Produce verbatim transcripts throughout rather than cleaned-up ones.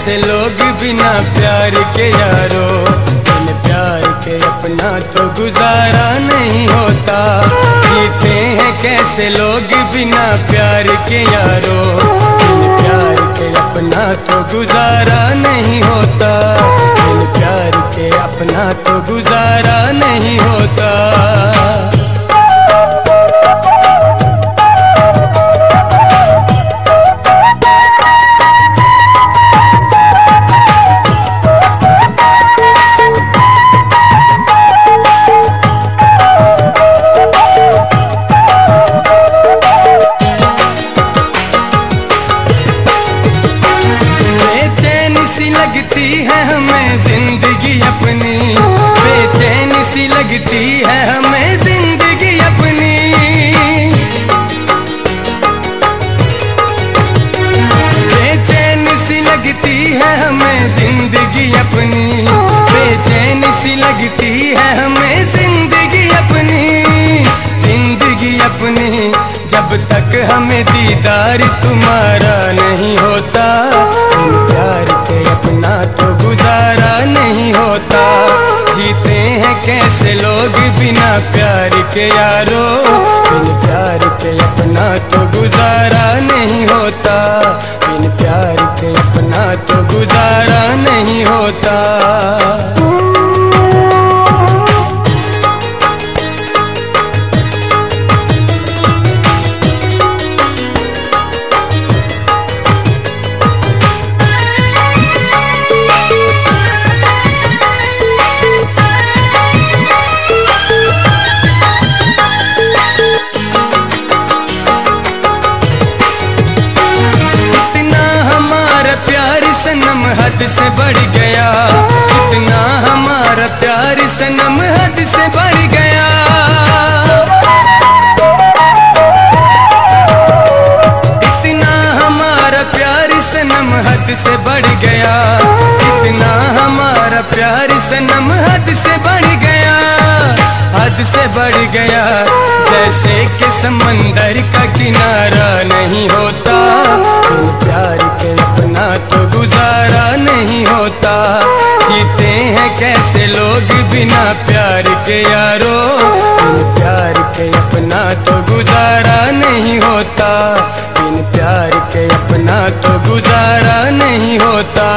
कैसे लोग बिना प्यार के यारो, बिन प्यार के अपना तो गुजारा नहीं होता। जीते हैं कैसे लोग बिना प्यार के यारो, बिन प्यार के अपना तो गुजारा नहीं होता। बिन प्यार के अपना तो गुजारा नहीं होता। लगती है हमें जिंदगी अपनी, बेचैनी सी लगती है हमें जिंदगी अपनी। बेचैनी सी लगती है हमें जिंदगी अपनी, बेचैनी सी लगती है हमें जिंदगी अपनी। जिंदगी अपनी जब तक हमें दीदार तुम्हारा नहीं होता, प्यार के अपना तो गुजारा नहीं होता। जीते हैं कैसे लोग बिना प्यार के यारो, बिन प्यार के अपना तो गुजारा नहीं होता। बिन प्यार के अपना तो गुजारा नहीं होता। सनम हद से बढ़ गया, इतना हमारा प्यार सनम हद से बढ़ गया। इतना हमारा प्यार सनम हद से बढ़ गया, इतना हमारा प्यार सनम हद से बढ़ गया। हद से बढ़ गया जैसे कि समंदर का किनारा नहीं होता। बिन प्यार के अपना तो गुजारा नहीं होता। जीते हैं कैसे लोग बिना प्यार के यारो, बिन प्यार के अपना तो गुजारा नहीं होता। बिन प्यार के अपना तो गुजारा नहीं होता।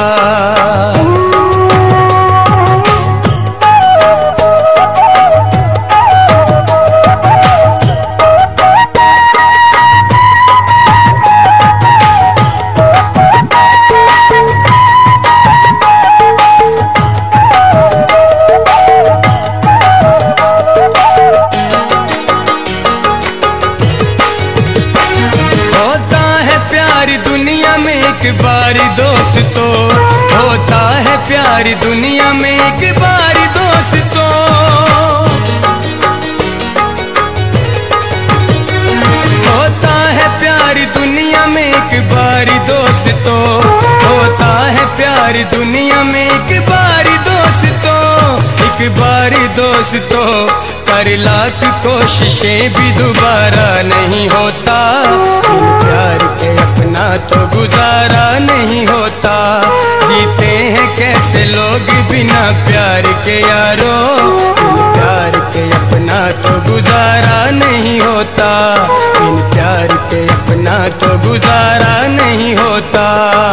दुनिया में एक बार दोस्तों, होता है प्यार दुनिया में एक बार दोस्तों। होता है प्यार दुनिया में एक बार दोस्तों, होता है प्यार दुनिया में एक बार दोस्तों। एक बार दोस्तों कर लाख कोशिशें भी दोबारा नहीं होता। बिन प्यार के अपना तो गुजारा नहीं होता। जीते हैं कैसे लोग बिना प्यार के यारो, बिन प्यार के अपना तो गुजारा नहीं होता। बिन प्यार के अपना तो गुजारा नहीं होता।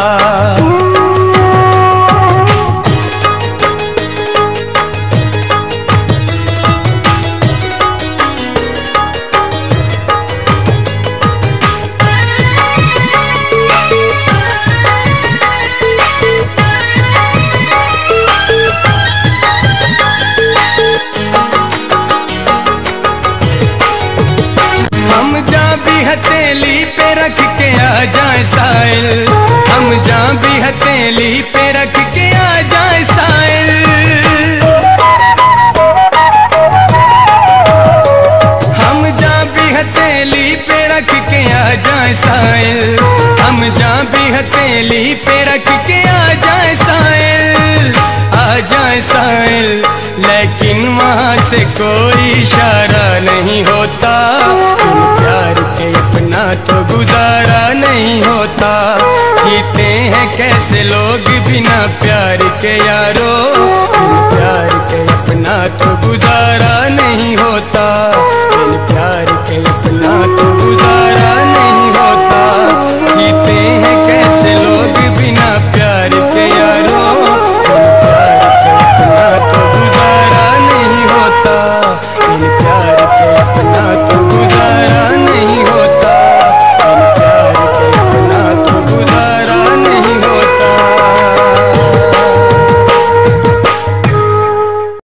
हथेली पे रख के आ जाए साइल, हम जहाँ भी हथेली पे रख के आ जाए साइल। हम जहाँ भी हथेली पे रख के आ जाए साइल, हम जहाँ भी हथेली पे रख के आ जाए साइल। आ जाए साइल लेकिन वहाँ से कोई इशारा नहीं होता। प्यार के अपना तो गुजारा नहीं होता। जीते हैं कैसे लोग बिना प्यार के यारो, बिन प्यार के अपना तो गुजारा नहीं होता।